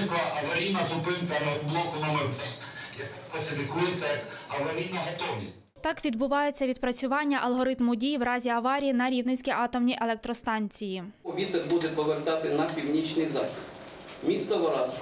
виникла аварійна зупинка блоку номер 5, класифікується як аварійна готовність. Так відбувається відпрацювання алгоритму дій в разі аварії на Рівненській атомній електростанції. Вітер буде повертати на північний захід. Місто Вараш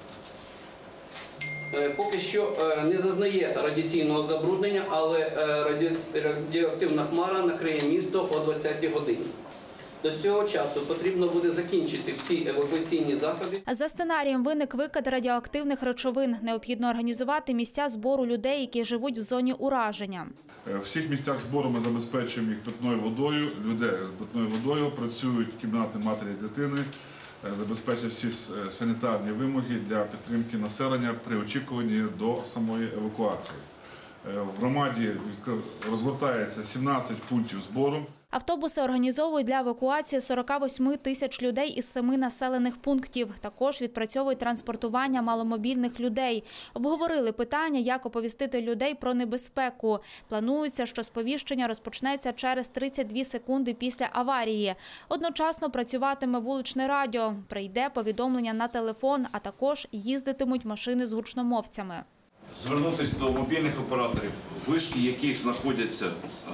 поки що не зазнає радіаційного забруднення, але радіоактивна хмара накриє місто о 20-й годині. До цього часу потрібно буде закінчити всі евакуаційні заходи. За сценарієм виник викид радіоактивних речовин. Необхідно організувати місця збору людей, які живуть в зоні ураження. В всіх місцях збору ми забезпечуємо їх питною водою. Людей з питною водою працюють кімнати матері і дитини, забезпечують всі санітарні вимоги для підтримки населення при очікуванні до самої евакуації. В громаді розгортається 17 пунктів збору. Автобуси організовують для евакуації 48 тисяч людей із 7 населених пунктів. Також відпрацьовують транспортування маломобільних людей. Обговорили питання, як оповістити людей про небезпеку. Планується, що сповіщення розпочнеться через 32 секунди після аварії. Одночасно працюватиме вуличне радіо. Прийде повідомлення на телефон, а також їздитимуть машини з гучномовцями. Звернутися до мобільних операторів, вишки яких знаходяться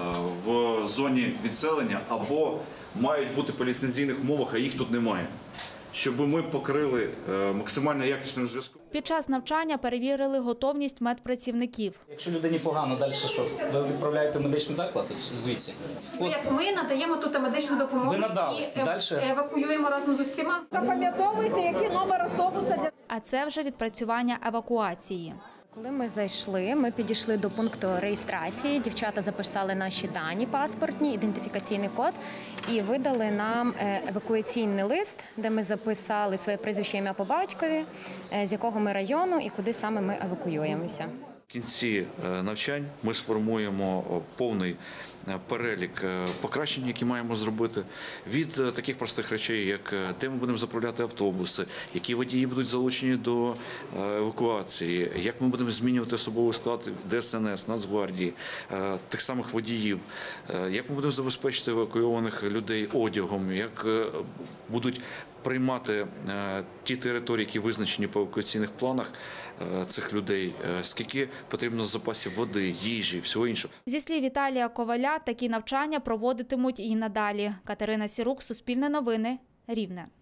в зоні відселення або мають бути по ліцензійних умовах, а їх тут немає, щоб ми покрили максимально якісним зв'язком. Під час навчання перевірили готовність медпрацівників. Якщо людині погано, далі що? Ви відправляєте в медичний заклад звідси? Ми надаємо тут медичну допомогу і евакуюємо разом з усіма. Запам'ятовуйте, який номер автобуса. А це вже відпрацювання евакуації. Коли ми зайшли, ми підійшли до пункту реєстрації, дівчата записали наші дані паспортні, ідентифікаційний код і видали нам евакуаційний лист, де ми записали своє прізвище, ім'я по батькові, з якого ми району і куди саме ми евакуюємося. В кінці навчань ми сформуємо повний перелік покращень, які маємо зробити, від таких простих речей, як де ми будемо заправляти автобуси, які водії будуть залучені до евакуації, як ми будемо змінювати особовий склад ДСНС, Нацгвардії, тих самих водіїв, як ми будемо забезпечити евакуйованих людей одягом, як будуть приймати ті території, які визначені по евакуаційних планах цих людей, скільки потрібно запасів води, їжі, всього іншого. Зі слів Віталія Коваля, такі навчання проводитимуть і надалі. Катерина Сірук, Суспільне новини, Рівне.